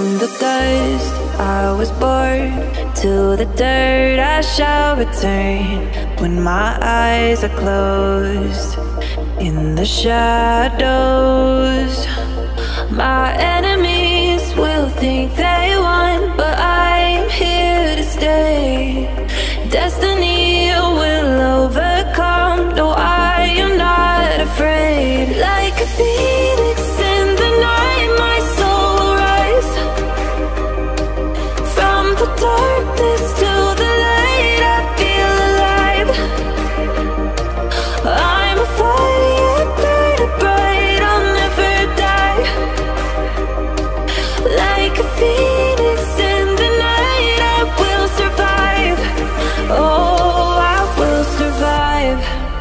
the dust I was born, to the dirt I shall return. When my eyes are closed in the shadows, my enemies will think they won, but I'm here to stay. Destiny will overcome. No, I am not afraid. Like a phoenix in the night, my soul will rise. From the darkness to the light, I feel alive. I'm a fire burning bright, I'll never die. Like a phoenix in the night, I will survive. Oh, I will survive.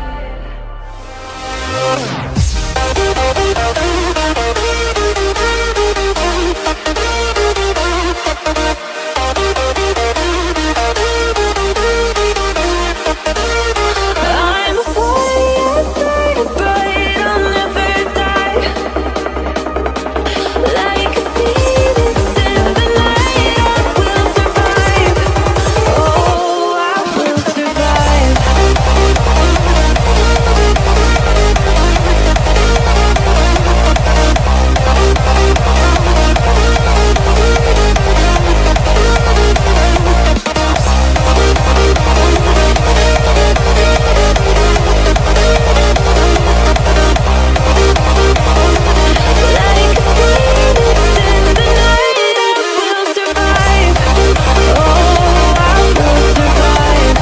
I'm a fire burning bright, I'll never die. Like a phoenix in the night, I will survive. Oh, I will survive. Like a phoenix in the night, I will survive. Oh, I will survive.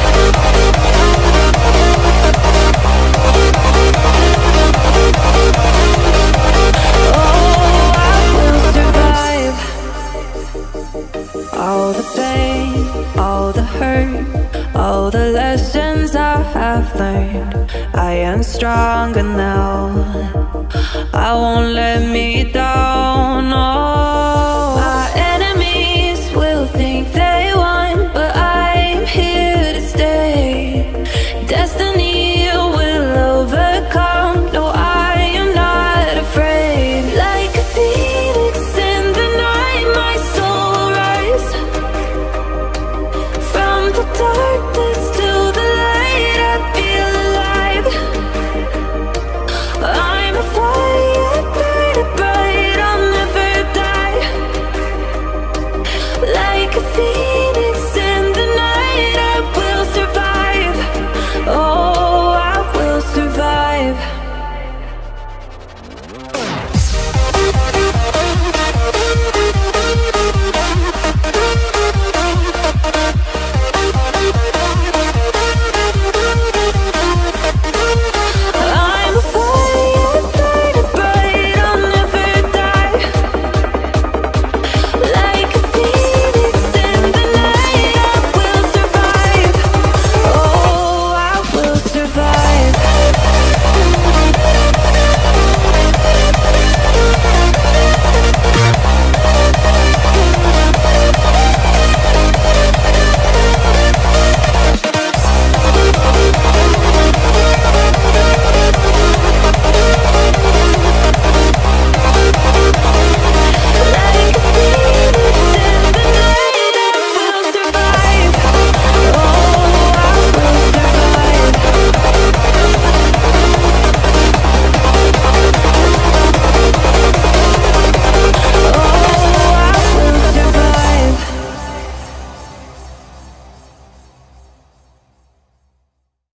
Oh, I will survive. All the pain, all the hurt, all the lessons I have learned, I am stronger now. I won't let me down.